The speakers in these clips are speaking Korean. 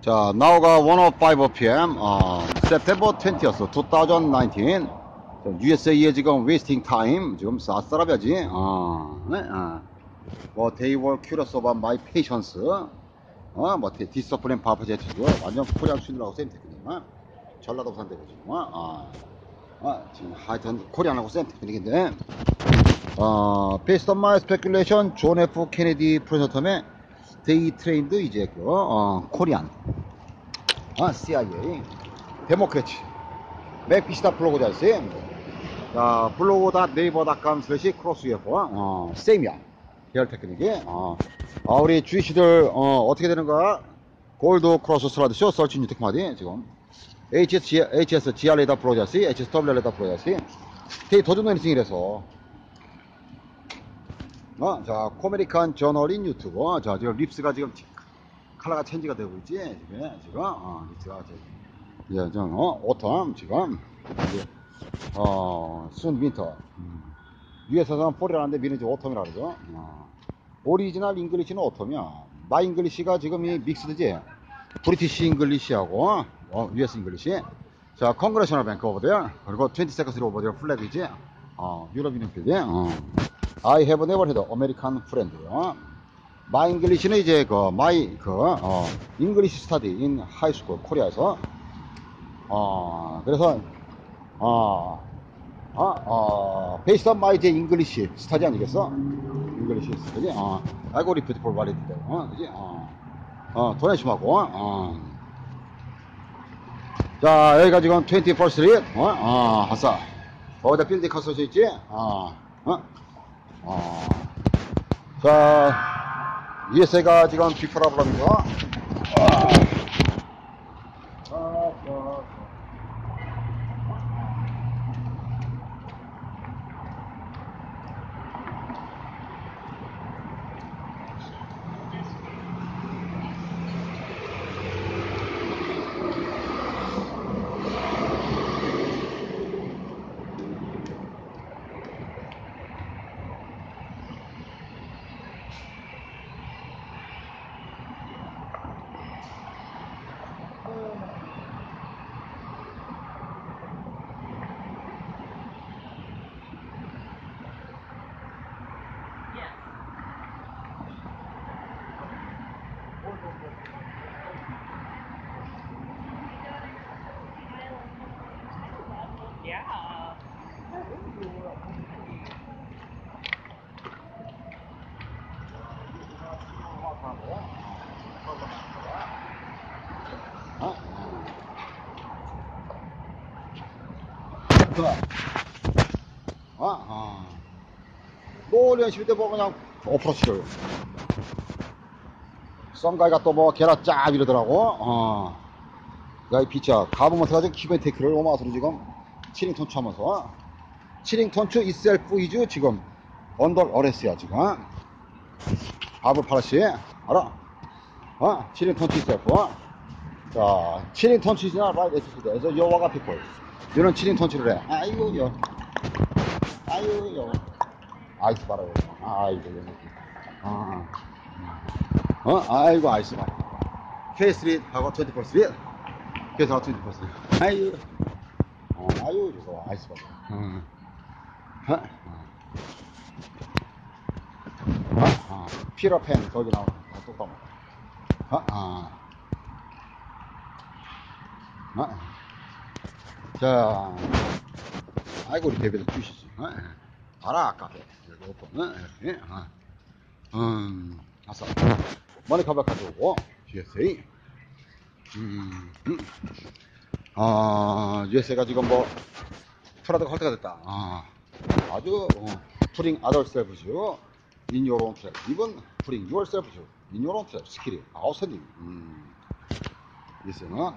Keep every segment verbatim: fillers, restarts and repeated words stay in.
자, now가 one oh five p m 어, September twentieth, twenty nineteen. 유에스에이의 지금 웨이스팅 타임 지금 싸싸라벼지. 어, 네, 어. 뭐 they were curious about my patience. 어, 뭐 디스플레인 파프제트 지금 완전 코리안 춘이라고 쌤 테크닉만 전라도 산대고 지금. 어, 어, 지금 하여튼 코리안하고 쌤 테크닉인데. 어, based on my speculation, 존 에프 케네디 프로젝터의 they trained 이제 그 어, 코리안. 아, 씨아이에이, 데모크래치, 맥피시다 블로그자 쌤. 자, 블로그다 네이버닷컴 슬래시 크로스 유에프오, 어, 쌤이야. 계열 테크닉이, 어, 아, 우리 주이씨들, 어, 어떻게 되는가? 골드 크로스 슬라드쇼, 설치 뉴 테크마디, 지금. 에이치에스, 에이치에스, 지알에다 프로자시, 에이치에스, 더블유알에다 프로자시. 데이 더준 노니싱이라서. 어, 자, 코메리칸 저널인 유튜버. 자, 지금 립스가 지금 컬러가 체인지가 되고 있지, 지금. 지금, 어, 립스가 지금. 이제 좀, 어, 오텀, 지금. 이제, 어, 순 윈터. 음. 위에서는 폴이라는데 미는 이제 오텀이라 그러죠. 어. 오리지널 잉글리시는 오텀이야. 마 잉글리시가 지금 이 믹스드지. 브리티시 잉글리시하고, 어, 유에스 잉글리시. 자, 컨그레셔널 뱅크 오버 데어. 그리고 이십 세컨드 오버 데어 플래그이지. 어, 유럽 유니언 필드. 어. I have never had American friend. 어. 마 잉글리시는 이제 그, 마이, 그, 어, 잉글리시 스타디 인 하이스쿨, 코리아에서. 어, 그래서, 어, 어, 어, based on my English 스타디 아니겠어? 잉글리시 스타디, 어, 알고 리피트 볼 발리드, 어, 그지? 어, 어, 도네심하고, 어. 자, 여기가 지금 이십일 스트리트, 어, 어, 아싸. 거기다 빌딩 커서 있지? 어, 어, 어. 자, 유에스에이가 지금 빅프라블럼이죠? 어. 어? 어? 어. 노련 십일 대 뭐 그냥 오프로치를. 썬가이가 또 뭐 계란 쫙 이러더라고. 어. 야, 이 비차. 가보면서 가지고 기본 테이크를 오마서로 지금 치링톤추 하면서. 치링톤추 이셀프 이즈 지금 언더 어레스야, 지금. 바브 파라시. 알아? 어? 치링톤추 이셀프. 자, 치링톤추 이즈나 라이트 에티튜드. 그래서 여와가 피콜. 이런 치링톤추를 해. 아이고, 여. 아이고, 여. 아이스 바라고. 아이고, 여. 아. 어? 아이고, 아이스 바라. K 스트리트 하고 이십사 스트리트. 그래서 이십사 스트리트. 아이고. 어, 아유, 이거 아이스 바라. 어. 어? 어? 어. 피러팬, 거기 나오는 거, 똑같아. 어? 어. 어? 자, 아이고, 우리 베베도 주시지. 어? 알아, 아까. 여기 오픈. 어? 이렇게. 어. 음, 아싸. 머니카바 가져오고, 유에스에이. 음, 음. 아, 유에스에이가 지금 뭐, 프라드가 할 때가 됐다. 아, 아주, 어, putting other selves in your own trap. even putting yourself in your own trap. 스킬이 아웃스탠딩. 음, 유에스에이는,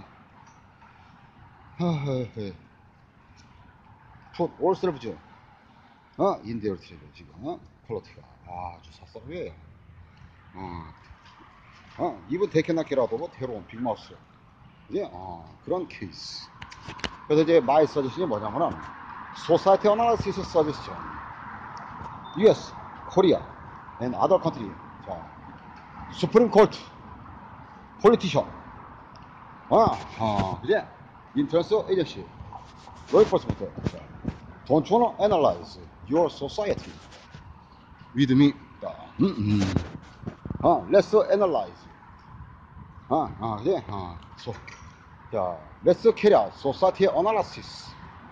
put all selves, 어, in their trap. 지금, 어, 퀄리티가 아주 쌉싸하게. 어, 어, even they cannot get out of their 빅마우스. 이제, 어, 그런 케이스. 그래서 이제 마이 서지션이 뭐냐면은, Society Analysis Suggestion, 유에스, Korea, and other country. 자, Supreme Court, Politician, 어, 어, 그지? 인터넷 에이전시. 로이 퍼스부터. Don't you analyze your society with me? 음, 음. 어, let's analyze. 어, 어, 그지? 어, 소, 자, let's carry out society analysis.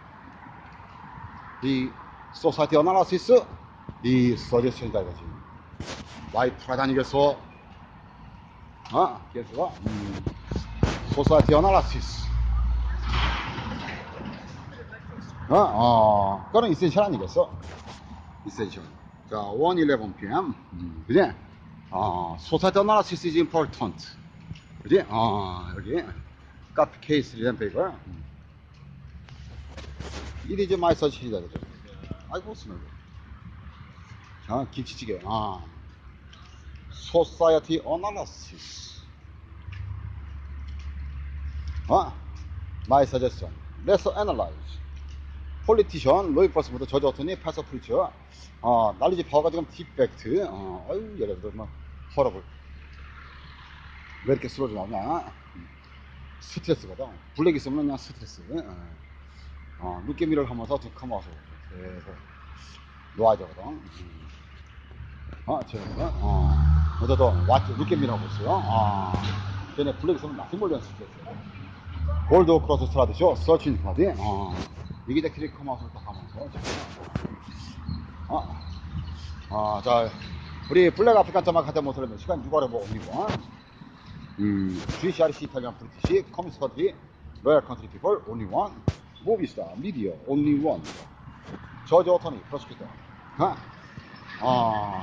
이 society analysis, 이 suggestion이다 이거지. Why 프라다니겠어? 어, 그래서 음, society analysis. 어, 어, 그건 이센셜 아니겠어? 이센셜. 자, one eleven p.m. 음, 그지? 어, society analysis is important. 그지? 어, 여기 카피 케이스 리전 페이퍼. 음. It is my suggestion이다 그죠? 아이고 스멜. 자, 김치찌개. 아, society analysis. 어, my suggestion. Let's analyze. 폴리티션 로이 퍼스부터 저지 어토니 패서 프리처. 어, 날리지 파워가 지금 디펙트. 어, 아유 얘네들 막 허럽을 왜 이렇게 쓰러져 나오냐. 스트레스거든. 블랙 있으면 그냥 스트레스. 어, 어 늦게미를 하면서 득하면 와서 그래서 놓아져거든. 음. 어, 제가 어, 어제도 왓 늦게미를 하고 있어요. 아, 걔네 블랙 있으면 나쁜 걸로 스트레스. 골드 크로스 스트라디쇼 서칭 카드. 어, 이게 다 클릭 하면서 딱 하면서. 어, 어, 자, 우리 블랙 아프리칸 자막 하다 못하려면 시간 누가를 뭐 옵니까? 음, 지씨알씨 이탈리안 브리티시 커뮤니스트 컨트리 로얄 컨트리 피플 only one 모비스타 미디어 only one 저지 어터니 프로스큐터 어, 어,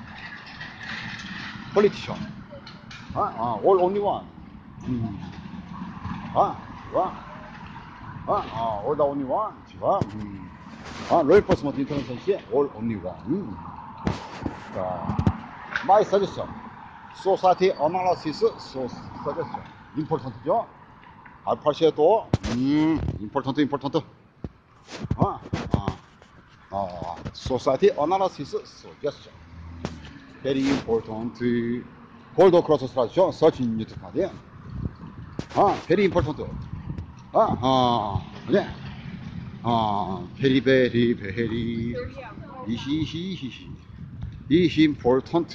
폴리티션 어, 어, all only one 음, 어, 좋아 어, 어, all the only one 좋아 음, 어, 로열 버스먼트 인터내셔널시의 all only one 음. 자, my suggestion society analysis so suggestion important죠 알파시에 또, 음, important, important. 어, 어, 어, society analysis suggestion. Very important. Gold cross strategy, search in YouTube 카드. 어, very important. 어, 어, 네. 어, very, very, very. 이히히히히. is important.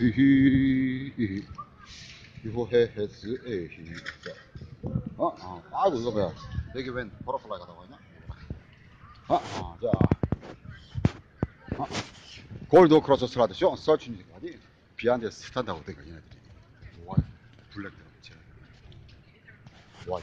You has a. 어, 어, 아이고, 이거 뭐야. 여기 웬 버터플라이 가다고 하냐? 어, 어, 자. 어, 골드 크로스 스트라드쇼 서치 뮤직까지 비하인드 스탠다고 된거 얘네들이. 와, 블랙들 제. 와,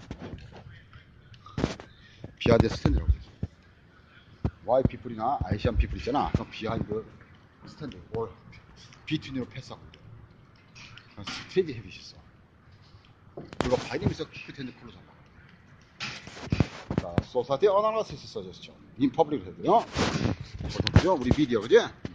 비하인드 스탠드라고 되지. 와이 피플이나 아시안 피플 있잖아. 그럼 비하인드 스탠드 올 비트윈으로 패스하고 있대. 스테이지 헤빗이 있어. 그리고 바이님에서 키크텐드 쿨로 잡아. 자, 소사티 어나라시스 서제스죠. 인 퍼블릭 헤드요. 보통 그죠? 우리 미디어 그지?